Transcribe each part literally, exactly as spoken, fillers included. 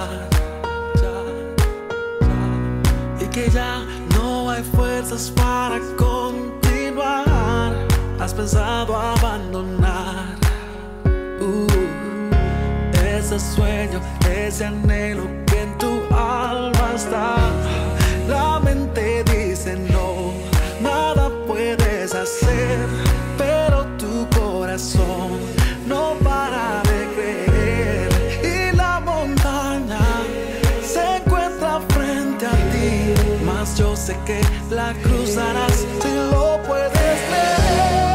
ya, ya, y que ya no hay fuerzas para continuar. Has pensado abandonar uh, ese sueño, ese anhelo que en tu alma está. La mente dice no, nada puedes hacer, pero tu corazón no para de creer. Y la montaña se encuentra frente a ti, mas yo sé que la cruzarás si lo puedes ver.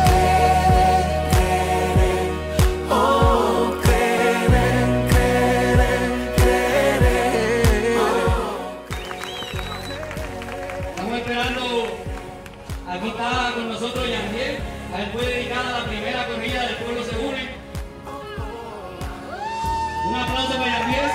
Oh, creer, creer, creer. Estamos esperando. Aquí está con nosotros Yandiel. A él fue dedicada la primera corrida del Pueblo Se Une. Un aplauso para Yandiel.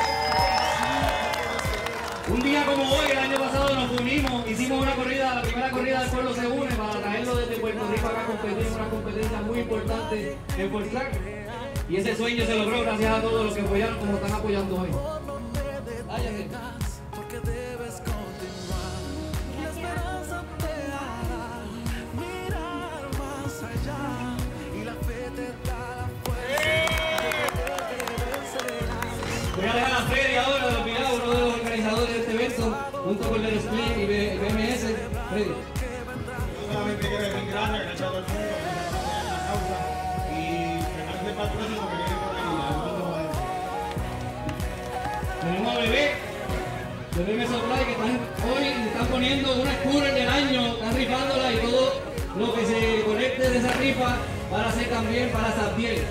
Un día como hoy, el año pasado, nos unimos, hicimos una corrida, la primera corrida del Pueblo Se Une, para traerlo desde Puerto Rico acá a competir en una competencia muy importante en Fort Clark. Y ese sueño se logró gracias a todos los que apoyaron como están apoyando hoy. Váyase. Porque debes continuar. La esperanza te hará mirar más allá, y la fe te da la fuerza. Voy a dejar a Freddy ahora de los Milagros, uno de los organizadores de este evento, junto con el Split y B M S. Freddy. Yo solamente quiero decir gracias, gracias a todo el mundo que se apoya en la causa y dejarse para el próximo que viene por ahí. Tenemos a Bebé, Bebé Me Supply, que están hoy están poniendo una scooter del año, están rifándola y todo lo que se conecte de esa rifa para hacer también para Sabdiel.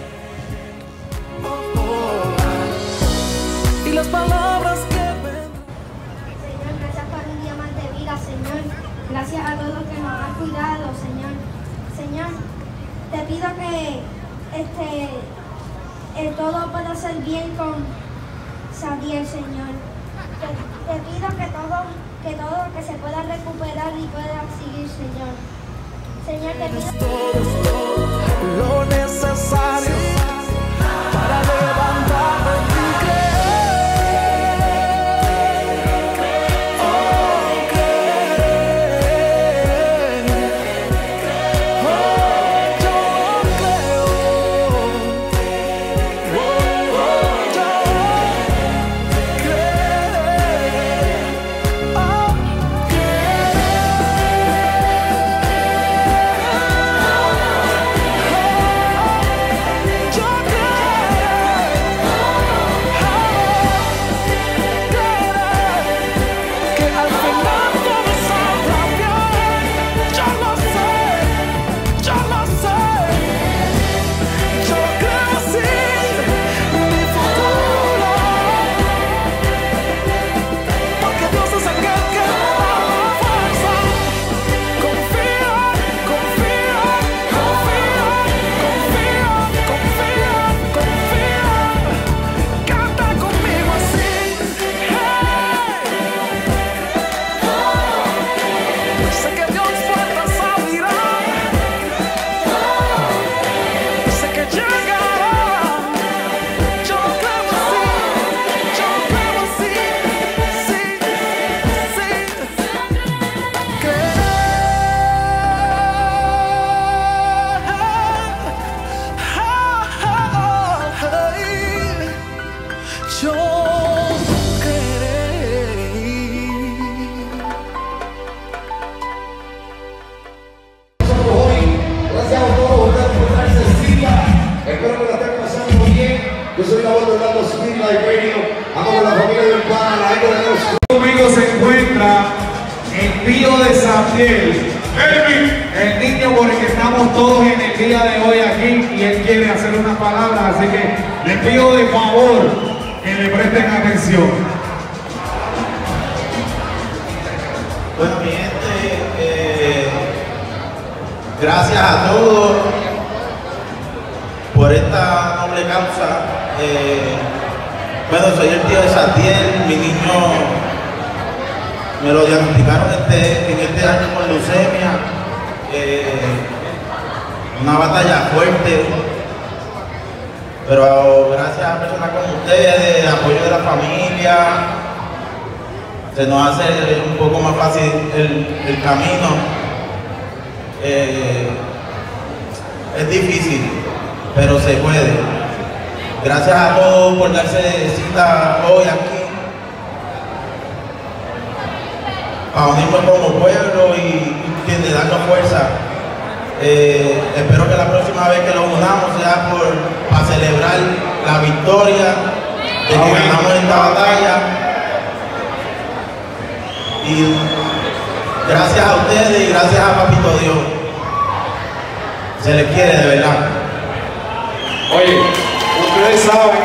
Y las palabras que ven. Señor, gracias por un día más de vida, Señor. Gracias a todos los que nos han cuidado, Señor. Señor, te pido que este, eh, todo pueda ser bien con Sabdiel, Señor. Te, te pido que todo, que todo que se pueda recuperar y pueda seguir, Señor. Señor, te pido Todo es todo lo necesario para levantarme y creer. Yo soy la voz de Orlando Spotlight Radio. Amo con la familia del Pana, la eco de los. Conmigo se encuentra el tío de Sabdiel, el niño por el que estamos todos en el día de hoy aquí, y él quiere hacer unas palabras, así que le pido de favor que le presten atención. Bueno, mi gente, eh, gracias a todos por esta noble causa. Eh, bueno, soy el tío de Sabdiel. Mi niño me lo diagnosticaron este, en este año con leucemia. Eh, una batalla fuerte. Pero gracias a personas como ustedes, apoyo de la familia, se nos hace un poco más fácil el, el camino. Eh, es difícil, pero se puede. Gracias a todos por darse cita hoy aquí, para unirnos como pueblo y, y darnos fuerza. Eh, espero que la próxima vez que nos unamos sea por, para celebrar la victoria de que ganamos esta batalla. Y gracias a ustedes y gracias a Papito Dios. Se les quiere de verdad. Oye, ustedes saben,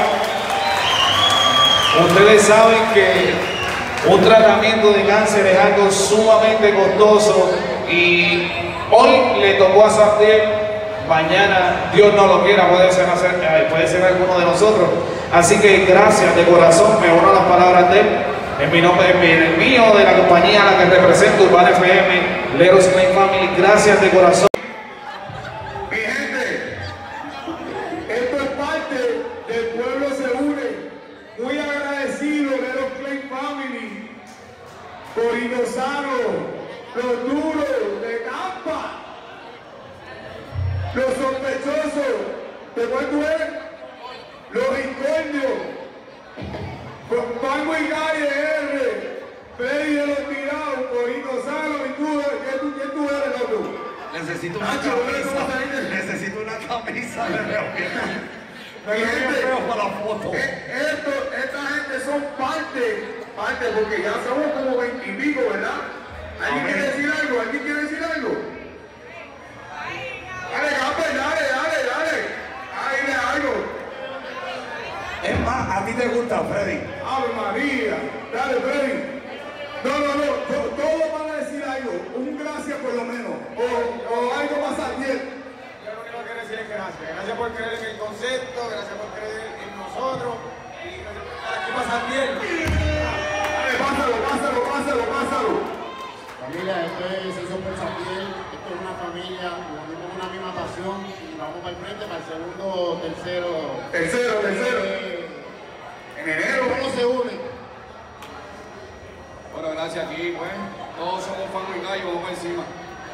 ustedes saben que un tratamiento de cáncer es algo sumamente costoso y hoy le tocó a Sabdiel, mañana, Dios no lo quiera, puede ser, puede ser alguno de nosotros. Así que gracias de corazón, me uno a las palabras de él. En mi nombre, en el mío, de la compañía a la que represento, Urbana F M, Leros Clay Family, gracias de corazón. Mi gente, esto es parte del pueblo se une. Muy agradecido de los Clay Family, Corino Sano, los duros de Tampa, los sospechosos, ¿de cuál tú eres? Los incordios, con Pango y Calle R, Freddy de los tirados, Corino Sano, y tú, ¿quién tú, quién tú eres, loco? Necesito una Nacho, camisa. Necesito una camisa de reunión. Mi gente, feo para la foto. eh, esto, esta gente son parte, parte, porque ya somos como veintipico, ¿verdad? ¿Alguien quiere decir algo? ¿Alguien quiere decir algo? Dale, Gamper, dale, dale, dale. Ah, dile algo. Es más, a ti te gusta, Freddy. Ave María. Dale, Freddy. No, no, no. to- Todos van a decir algo. Un gracias por lo menos. O, o algo más bien. Yo lo único que quiero decir es gracias. Gracias por creer en el concepto, gracias por creer en nosotros. Y gracias por estar aquí para Santiel. Dale, pásalo, pásalo, pásalo, pásalo. Familia, esto es, se hizo por Santiel, esto es una familia, nos unimos una misma pasión y vamos para el frente, para el segundo, tercero. Tercero, tercero. Eh, En enero. ¿Cómo se une? Bueno, gracias aquí, pues. Todos somos fan y gallo, vamos para encima.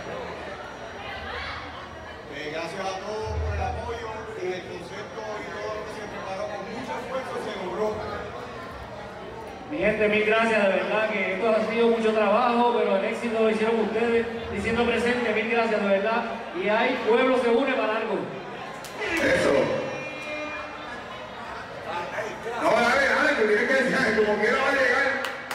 Eh, gracias a todos por el apoyo y el concepto y todo lo que se preparó con mucho esfuerzo se logró. Mi gente, mil gracias, de verdad que esto ha sido mucho trabajo, pero el éxito lo hicieron ustedes, diciendo presente, mil gracias, de verdad. Y hay pueblo se une para algo. Eso. No, dale, dale, que tienes que decir, como quiera va a llegar.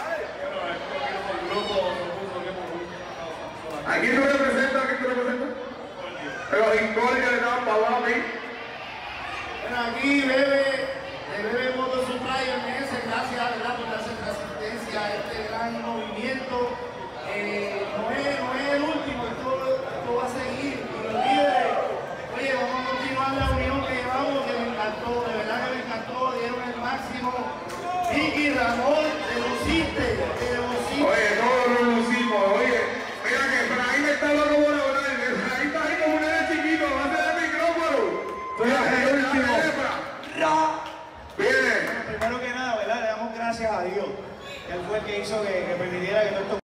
¿A quién tú representas? ¿A quién tú representas? Pero Incordia de Tampa, papi. Bueno, aquí Bebe, de Bebe Motor Supply M S, gracias ¿verdad? Por darse asistencia a este gran movimiento. Eh, no, es, no es el último, esto, esto va a seguir. Y los líderes, oye, vamos a continuar la unión que llevamos, que me encantó, de verdad que me encantó, dieron el máximo. Vicky, Ramón, te luciste, te luciste. Oye, todos lo lucimos, oye. Mira que Efraín está loco por hablar. Efraín está ahí como un nene chiquito, va a hacer el micrófono. Soy el último. Bien. Primero que nada, ¿verdad? Le damos gracias a Dios. Que Él fue el que hizo que, que permitiera que todo esto